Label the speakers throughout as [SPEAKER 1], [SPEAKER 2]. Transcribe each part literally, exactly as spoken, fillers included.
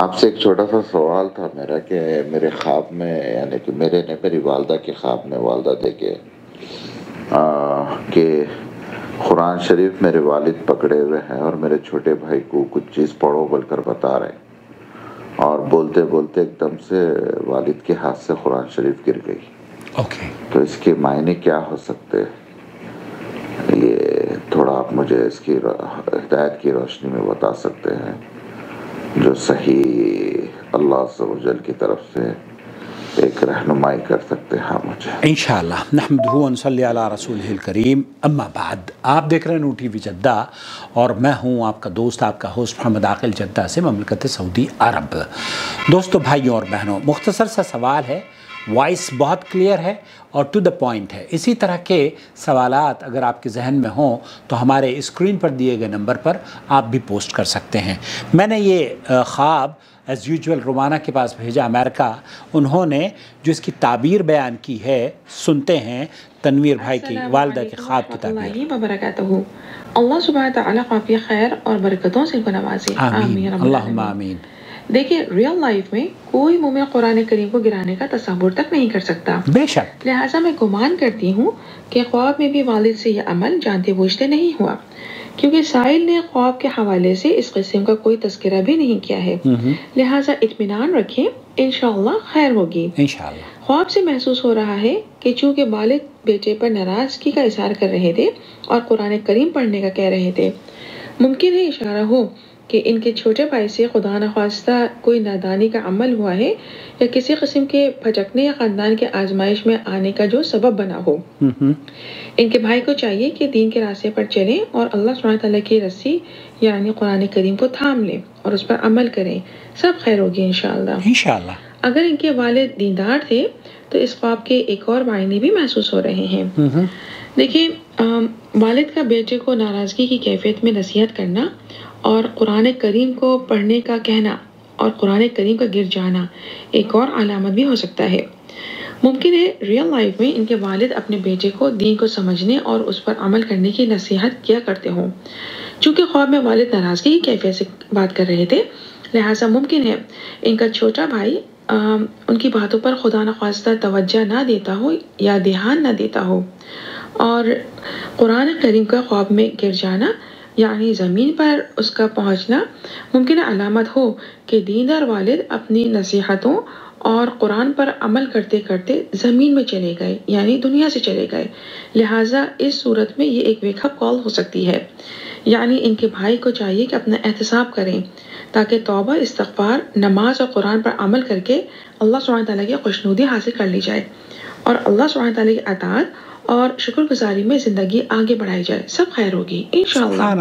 [SPEAKER 1] آپ سے ایک چھوٹا سا سوال تھا میرا کہ میرے خواب میں، یعنی کہ میرے نے میری والدہ کے خواب میں والدہ دیکھے کہ قرآن شریف میرے والد پکڑے ہوئے ہیں اور میرے چھوٹے بھائی کو کچھ چیز پڑھو بول کر بتا رہے ہیں، اور بولتے بولتے ایک دم سے والد کے ہاتھ سے قرآن شریف گر گئی۔
[SPEAKER 2] اوکے
[SPEAKER 1] تو اس کے معنی کیا ہو سکتے؟ یہ تھوڑا آپ مجھے اس کی ہدایت کی روشنی میں بتا سکتے ہیں، جو صحیح اللہ عز و جل کی طرف سے ایک رہنمائی کر سکتے ہیں مجھے
[SPEAKER 2] انشاءاللہ۔ نحمدہ و نصلی علی رسولہ الکریم، اما بعد۔ آپ دیکھ رہے ہیں نو ٹی وی جدہ اور میں ہوں آپ کا دوست، آپ کا ہوسٹ محمد عاقل جدہ سے، مملکت سعودی عرب۔ دوستو، بھائیوں اور بہنوں، مختصر سا سوال ہے، وائس بہت کلیئر ہے اور ٹو دا پوائنٹ ہے۔ اسی طرح کے سوالات اگر آپ کے ذہن میں ہوں تو ہمارے اسکرین پر دیے گئے نمبر پر آپ بھی پوسٹ کر سکتے ہیں۔ میں نے یہ خواب ایز یوجول رومانہ کے پاس بھیجا، امریکہ۔ انہوں نے جو اس کی تعبیر بیان کی ہے، سنتے ہیں تنویر بھائی کی والدہ کے خواب کی تعبیر۔
[SPEAKER 3] وبرکاتہ۔ اللہ سبحانہ تعالیٰ کافی خیر اور برکتوں سے ان کو نوازے،
[SPEAKER 2] آمین، اللہم آمین۔
[SPEAKER 3] دیکھیں، ریئل لائف میں کوئی مومن قرآن کریم کو گرانے کا تصور تک نہیں کر سکتا،
[SPEAKER 2] بے شک۔
[SPEAKER 3] لہٰذا میں گمان کرتی ہوں کہ خواب میں بھی والد سے یہ عمل جانتے بوجھتے نہیں ہوا، کیونکہ سائل نے خواب کے حوالے سے اس قسم کا کوئی تذکرہ بھی نہیں کیا ہے، لہٰذا اطمینان رکھیں، انشاءاللہ خیر ہوگی۔
[SPEAKER 2] انشاءاللہ۔
[SPEAKER 3] خواب سے محسوس ہو رہا ہے کہ چونکہ والد بیٹے پر ناراضگی کا اظہار کر رہے تھے اور قرآن کریم پڑھنے کا کہہ رہے تھے، ممکن ہے اشارہ ہو کہ ان کے چھوٹے بھائی سے خدا نخواستہ کوئی نادانی کا عمل ہوا ہے یا کسی قسم کے بھٹکنے یا خاندان کے آزمائش میں آنے کا جو سبب بنا ہو۔ ان کے بھائی کو چاہیے کہ دین کے راستے پر چلیں اور اللہ سبحانہ تعالیٰ کی رسی یعنی قرآن کریم کو تھام لیں اور اس پر عمل کریں، سب خیر ہوگی انشاءاللہ۔
[SPEAKER 2] انشاءاللہ۔
[SPEAKER 3] اگر ان کے والد دیندار تھے تو اس خواب کے ایک اور معنی بھی محسوس ہو رہے ہیں۔ دیکھیں، والد کا بیٹے کو ناراضگی کی کیفیت میں نصیحت کرنا اور قرآن کریم کو پڑھنے کا کہنا اور قرآن کریم کا گر جانا ایک اور علامت بھی ہو سکتا ہے۔ ممکن ہے ریئل لائف میں ان کے والد اپنے بیٹے کو دین کو سمجھنے اور اس پر عمل کرنے کی نصیحت کیا کرتے ہوں۔ چونکہ خواب میں والد ناراضگی کی کیفیت سے بات کر رہے تھے، لہٰذا ممکن ہے ان کا چھوٹا بھائی ان کی باتوں پر خدا نخواستہ توجہ نہ دیتا ہو یا دھیان نہ دیتا ہو، اور قرآن کریم کا خواب میں گر جانا یعنی زمین پر اس کا پہنچنا ممکن علامت ہو کہ دیندار والد اپنی نصیحتوں اور قرآن پر عمل کرتے کرتے زمین میں چلے گئے یعنی دنیا سے چلے گئے۔ لہٰذا اس صورت میں یہ ایک ویک اپ کال ہو سکتی ہے، یعنی ان کے بھائی کو چاہیے کہ اپنا احتساب کریں تاکہ توبہ، استغفار، نماز اور قرآن پر عمل کر کے اللہ سبحانہ تعالیٰ کی خوشنودی حاصل کر لی جائے اور اللہ سبحانہ تعالیٰ کی اطاعت اور شکر گزاری میں زندگی آگے بڑھائی جائے، سب خیر ہوگی انشاءاللہ۔
[SPEAKER 2] سبحان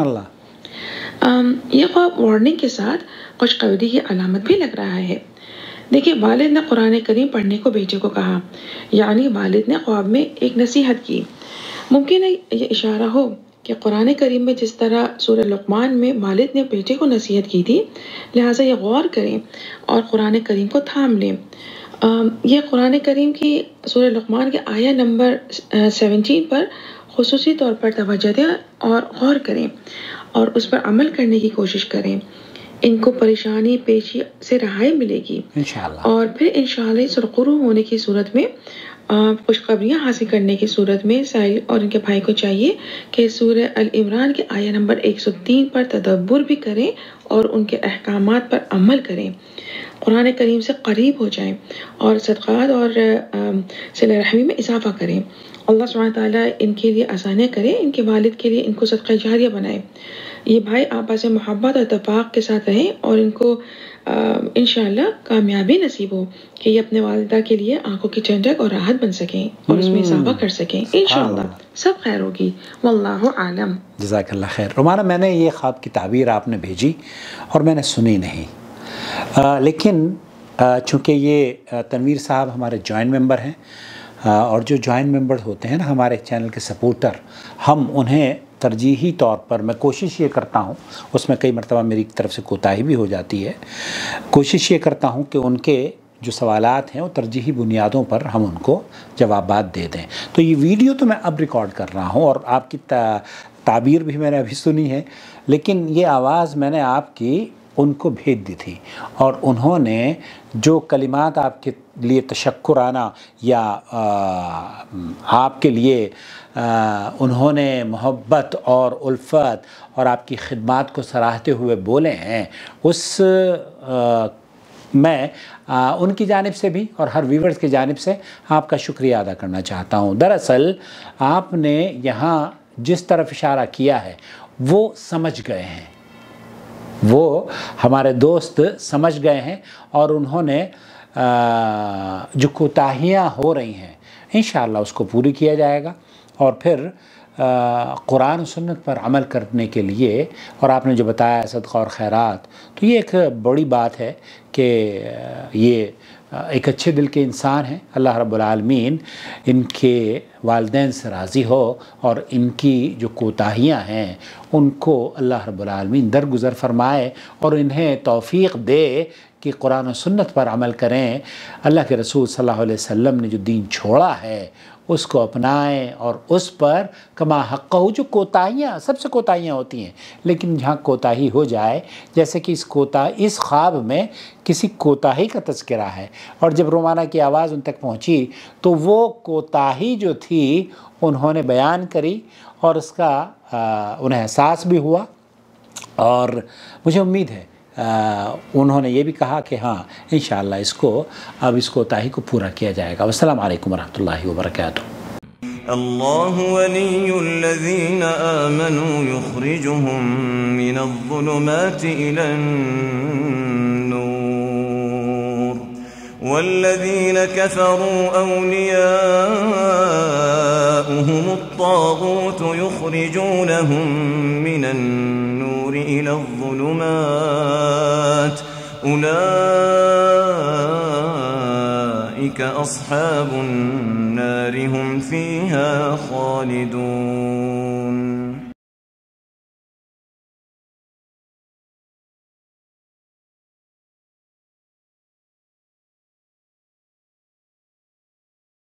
[SPEAKER 2] اللہ۔
[SPEAKER 3] یہ خواب وارننگ کے ساتھ خوشخبری کی علامت بھی لگ رہا ہے۔ دیکھیں، والد نے قرآن کریم پڑھنے کو بیٹے کو کہا، یعنی والد نے خواب میں ایک نصیحت کی۔ ممکن ہے یہ اشارہ ہو کہ قرآن کریم میں جس طرح سورہ لقمان میں والد نے بیٹے کو نصیحت کی تھی، لہٰذا یہ غور کریں اور قرآن کریم کو تھام لیں۔ یہ قرآن کریم کی سورہ لقمان کے آیہ نمبر سیونٹین پر خصوصی طور پر توجہ دیں اور غور کریں اور اس پر عمل کرنے کی کوشش کریں۔ ان کو پریشانی پیشی سے رہائی ملے گی
[SPEAKER 2] انشاءاللہ،
[SPEAKER 3] اور پھر انشاءاللہ سرخرو ہونے کی صورت میں، خوشخبریاں حاصل کرنے کی صورت میں سائل اور ان کے بھائی کو چاہیے کہ سورہ العمران کے آیہ نمبر ایک سو تین پر تدبر بھی کریں اور ان کے احکامات پر عمل کریں، قرآن کریم سے قریب ہو جائیں اور صدقات اور صلہ رحمی میں اضافہ کریں۔ اللہ سبحانہ تعالیٰ ان کے لیے آسانیاں کرے، ان کے والد کے لیے ان کو صدقہ جاریہ بنائے۔ یہ بھائی آپس میں محبت اور اتفاق کے ساتھ رہیں اور ان کو انشاءاللہ کامیابی نصیب ہو کہ یہ اپنے والدہ کے لیے آنکھوں کی ٹھنڈک اور راحت بن سکیں اور اس میں اضافہ کر سکیں، انشاءاللہ سب خیر ہوگی، واللہ عالم۔
[SPEAKER 2] جزاک اللہ خیر۔ رومانہ، میں نے یہ خواب کی تعبیر آپ نے بھیجی اور میں نے سنی نہیں، آ, لیکن آ, چونکہ یہ تنویر صاحب ہمارے جوائنٹ ممبر ہیں اور جو جوائنٹ ممبر ہوتے ہیں نا ہمارے چینل کے سپورٹر، ہم انہیں ترجیحی طور پر، میں کوشش یہ کرتا ہوں، اس میں کئی مرتبہ میری طرف سے کوتاہی بھی ہو جاتی ہے، کوشش یہ کرتا ہوں کہ ان کے جو سوالات ہیں وہ ترجیحی بنیادوں پر ہم ان کو جوابات دے دیں۔ تو یہ ویڈیو تو میں اب ریکارڈ کر رہا ہوں اور آپ کی تعبیر بھی میں نے ابھی سنی ہے، لیکن یہ آواز میں نے آپ کی ان کو بھیج دی تھی، اور انہوں نے جو کلمات آپ کے لیے تشکرانہ یا آپ کے لیے انہوں نے محبت اور الفت اور آپ کی خدمات کو سراہتے ہوئے بولے ہیں، اس میں ان کی جانب سے بھی اور ہر ویورز کی جانب سے آپ کا شکریہ ادا کرنا چاہتا ہوں۔ دراصل آپ نے یہاں جس طرف اشارہ کیا ہے وہ سمجھ گئے ہیں، وہ ہمارے دوست سمجھ گئے ہیں، اور انہوں نے جو کوتاہیاں ہو رہی ہیں انشاءاللہ اس کو پوری کیا جائے گا، اور پھر قرآن و سنت پر عمل کرنے کے لیے، اور آپ نے جو بتایا صدقہ اور خیرات، تو یہ ایک بڑی بات ہے کہ یہ ایک اچھے دل کے انسان ہیں۔ اللہ رب العالمین ان کے والدین سے راضی ہو، اور ان کی جو کوتاہیاں ہیں ان کو اللہ رب العالمین درگزر فرمائے، اور انہیں توفیق دے کہ قرآن و سنت پر عمل کریں، اللہ کے رسول صلی اللہ علیہ وسلم نے جو دین چھوڑا ہے اس کو اپنائیں، اور اس پر کما حقہ، جو کوتاہیاں سب سے کوتاہیاں ہوتی ہیں، لیکن جہاں کوتاہی ہو جائے، جیسے کہ اس کوتا اس خواب میں کسی کوتاہی کا تذکرہ ہے، اور جب رومانہ کی آواز ان تک پہنچی تو وہ کوتاہی جو تھی انہوں نے بیان کری، اور اس کا انہیں احساس بھی ہوا، اور مجھے امید ہے انہوں نے یہ بھی کہا کہ ہاں انشاءاللہ اس کو اب اس کوتاہی کو پورا کیا جائے گا۔ والسلام علیکم ورحمۃ اللہ وبرکاتہ۔
[SPEAKER 4] اللہ ولی الذین آمنوا یخرجهم من الظلمات إلى النور والذین كفروا أولیاؤهم الطاغوت یخرجونهم من النور إلى الظلمات أولئك أصحاب النار هم فيها خالدون۔